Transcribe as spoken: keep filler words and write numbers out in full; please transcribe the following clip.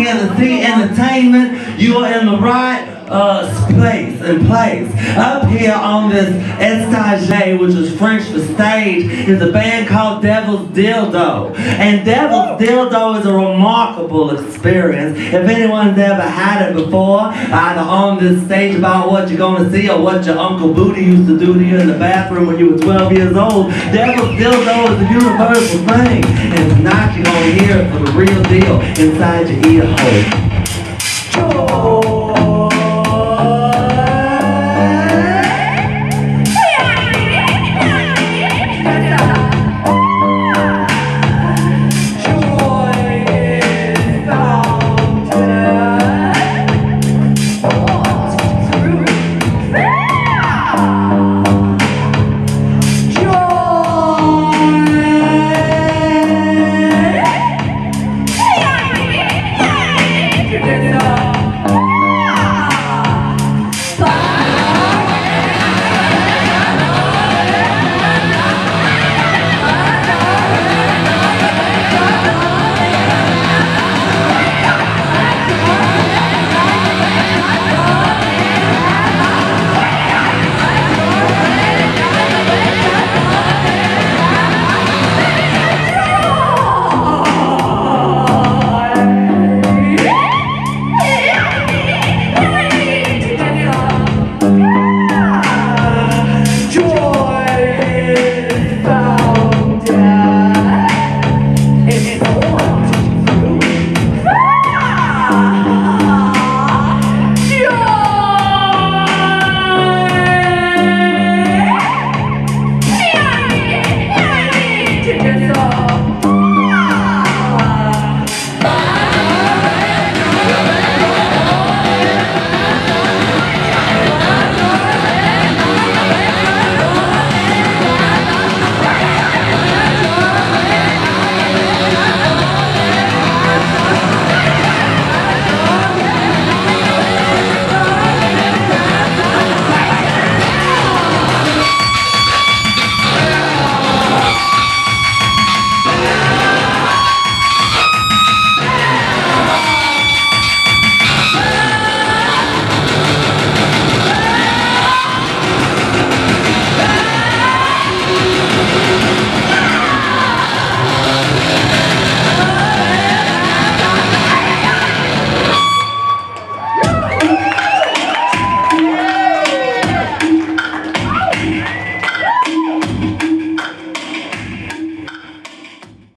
Fantasy Entertainment. You are in the right uh, place and place. Up here on this estage, which is French for stage, is a band called Devil's Dildo. And Devil's Dildo is a remarkable experience. If anyone's ever had it before, either on this stage about what you're going to see or what your Uncle Booty used to do to you in the bathroom when you were twelve years old, Devil's Dildo is a universal thing. And tonight you're going to hear it for the real deal inside your ear hole. Oh. It's